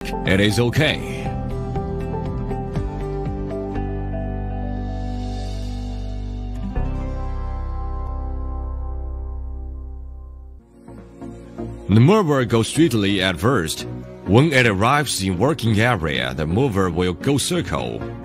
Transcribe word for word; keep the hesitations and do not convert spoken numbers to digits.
It is okay. The mower goes straighten at first. When it arrives in working area, the mower will go circle.